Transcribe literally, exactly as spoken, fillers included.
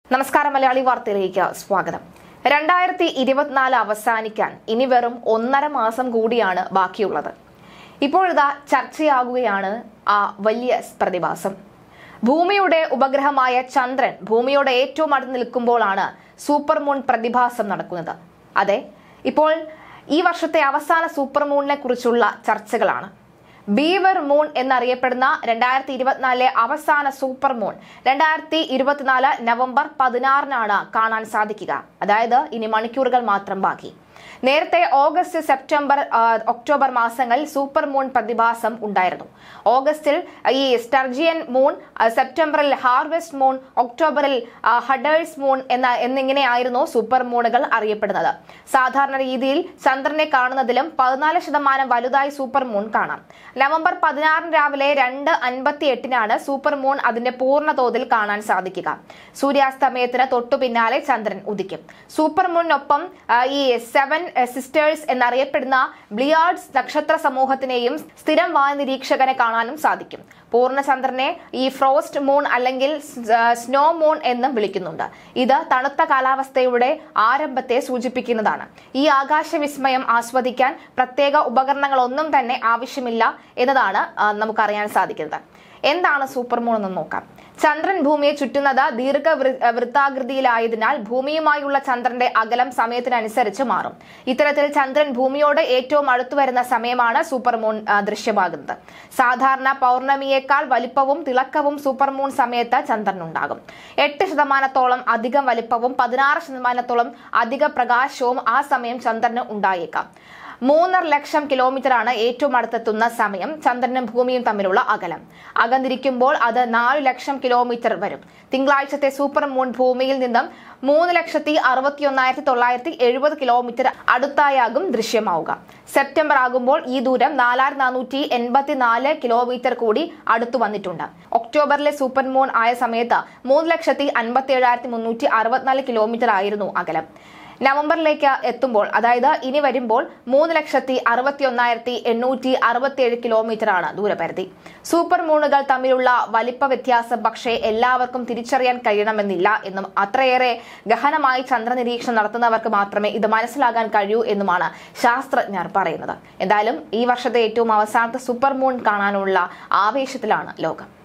നമസ്കാരം, മലയാളി വാർത്തയിലേക്ക് സ്വാഗതം. രണ്ടായിരത്തി ഇരുപത്തിനാല് അവസാനിക്കാൻ ഇനി വെറും ഒന്നര മാസം കൂടിയാണ് ബാക്കിയുള്ളത്. ഇപ്പോഴിതാ ചർച്ചയാകുകയാണ് ആ വലിയ പ്രതിഭാസം. ഭൂമിയുടെ ഉപഗ്രഹമായ ചന്ദ്രൻ ഭൂമിയോട് ഏറ്റവും അടുത്ത് നിൽക്കുമ്പോഴാണ് സൂപ്പർ മൂൺ പ്രതിഭാസം നടക്കുന്നത്. അതെ, ഇപ്പോൾ ഈ വർഷത്തെ അവസാന സൂപ്പർ മൂണിനെ കുറിച്ചുള്ള ചർച്ചകളാണ്. ബീവർ മൂൺ എന്നറിയപ്പെടുന്ന രണ്ടായിരത്തി ഇരുപത്തിനാലിലെ അവസാന സൂപ്പർ മൂൺ രണ്ടായിരത്തി ഇരുപത്തിനാല് നവംബർ പതിനാറിനാണ് കാണാൻ സാധിക്കുക. അതായത് ഇനി മണിക്കൂറുകൾ മാത്രം ബാക്കി. നേരത്തെ ഓഗസ്റ്റ്, സെപ്റ്റംബർ, ഒക്ടോബർ മാസങ്ങളിൽ സൂപ്പർ മൂൺ പ്രതിഭാസം ഉണ്ടായിരുന്നു. ഓഗസ്റ്റിൽ ഈ സ്റ്റർജിയൻ മൂൺ, സെപ്റ്റംബറിൽ ഹാർവെസ്റ്റ് മൂൺ, ഒക്ടോബറിൽ ഹഡേഴ്സ് മൂൺ എന്ന എന്നിങ്ങനെയായിരുന്നു സൂപ്പർ മൂണുകൾ അറിയപ്പെടുന്നത്. സാധാരണ രീതിയിൽ ചന്ദ്രനെ കാണുന്നതിലും പതിനാല് ശതമാനം വലുതായി സൂപ്പർ മൂൺ കാണാം. നവംബർ പതിനാറിന് രാവിലെ രണ്ട് അൻപത്തി എട്ടിനാണ് സൂപ്പർ മൂൺ അതിന്റെ പൂർണ്ണ തോതിൽ കാണാൻ സാധിക്കുക. സൂര്യാസ്തമയത്തിന് തൊട്ടു പിന്നാലെ ചന്ദ്രൻ ഉദിക്കും. സൂപ്പർ മൂണിനൊപ്പം ഈ സെവൻ സിസ്റ്റേഴ്സ് എന്നറിയപ്പെടുന്ന ബ്ലിയാർഡ്സ് നക്ഷത്ര സമൂഹത്തിനെയും സ്ഥിരം വായ നിരീക്ഷകനെ കാണാനും സാധിക്കും. പൂർണ്ണചന്ദ്രനെ ഈ ഫ്രോസ്റ്റ് മൂൺ അല്ലെങ്കിൽ സ്നോ മൂൺ എന്നും വിളിക്കുന്നുണ്ട്. ഇത് തണുത്ത കാലാവസ്ഥയുടെ ആരംഭത്തെ സൂചിപ്പിക്കുന്നതാണ്. ഈ ആകാശ വിസ്മയം ആസ്വദിക്കാൻ പ്രത്യേക ഉപകരണങ്ങളൊന്നും തന്നെ ആവശ്യമില്ല എന്നതാണ് നമുക്കറിയാൻ സാധിക്കുന്നത്. എന്താണ് സൂപ്പർ മൂൺ എന്ന് നോക്കാം. ചന്ദ്രൻ ഭൂമിയെ ചുറ്റുന്നത് ദീർഘ വൃത്താകൃതിയിലായതിനാൽ ഭൂമിയുമായുള്ള ചന്ദ്രന്റെ അകലം സമയത്തിനനുസരിച്ച് മാറും. ഇത്തരത്തിൽ ചന്ദ്രൻ ഭൂമിയോട് ഏറ്റവും അടുത്തു വരുന്ന സമയമാണ് സൂപ്പർ മൂൺ ദൃശ്യമാകുന്നത്. സാധാരണ പൗർണമിയേക്കാൾ വലിപ്പവും തിളക്കവും സൂപ്പർ മൂൺ സമയത്ത് ചന്ദ്രനുണ്ടാകും. എട്ട് ശതമാനത്തോളം അധികം വലിപ്പവും പതിനാറ് ശതമാനത്തോളം അധിക പ്രകാശവും ആ സമയം ചന്ദ്രന് ഉണ്ടായേക്കാം. മൂന്നര ലക്ഷം കിലോമീറ്ററാണ് ഏറ്റവും അടുത്തെത്തുന്ന സമയം. ചന്ദ്രനും ഭൂമിയും തമ്മിലുള്ള അകലം അകന്നിരിക്കുമ്പോൾ അത് നാലു ലക്ഷം കിലോമീറ്റർ വരും. തിങ്കളാഴ്ചത്തെ സൂപ്പർ മൂൺ ഭൂമിയിൽ നിന്നും മൂന്ന് ലക്ഷത്തി അറുപത്തി ഒന്നായിരത്തി തൊള്ളായിരത്തി എഴുപത് കിലോമീറ്റർ അടുത്തായാകും ദൃശ്യമാവുക. സെപ്റ്റംബർ ആകുമ്പോൾ ഈ ദൂരം നാലായിരത്തി നാനൂറ്റി എൺപത്തി നാല് കിലോമീറ്റർ കൂടി അടുത്തു വന്നിട്ടുണ്ട്. ഒക്ടോബറിലെ സൂപ്പർ മൂൺ ആയ സമയത്ത് മൂന്ന് ലക്ഷത്തി അൻപത്തി ഏഴായിരത്തി മുന്നൂറ്റി അറുപത്തിനാല് കിലോമീറ്റർ ആയിരുന്നു അകലം. നവംബറിലേക്ക് എത്തുമ്പോൾ, അതായത് ഇനി വരുമ്പോൾ മൂന്ന് ലക്ഷത്തി അറുപത്തി ഒന്നായിരത്തി എണ്ണൂറ്റി അറുപത്തി ഏഴ് കിലോമീറ്റർ ആണ് ദൂരപരിധി. സൂപ്പർ മൂണുകൾ തമ്മിലുള്ള വലിപ്പ വ്യത്യാസം പക്ഷേ എല്ലാവർക്കും തിരിച്ചറിയാൻ കഴിയണമെന്നില്ല എന്നും അത്രയേറെ ഗഹനമായി ചന്ദ്രനിരീക്ഷണം നടത്തുന്നവർക്ക് മാത്രമേ ഇത് മനസ്സിലാകാൻ കഴിയൂ എന്നുമാണ് ശാസ്ത്രജ്ഞർ പറയുന്നത്. എന്തായാലും ഈ വർഷത്തെ ഏറ്റവും അവസാനത്തെ സൂപ്പർ മൂൺ കാണാനുള്ള ആവേശത്തിലാണ് ലോകം.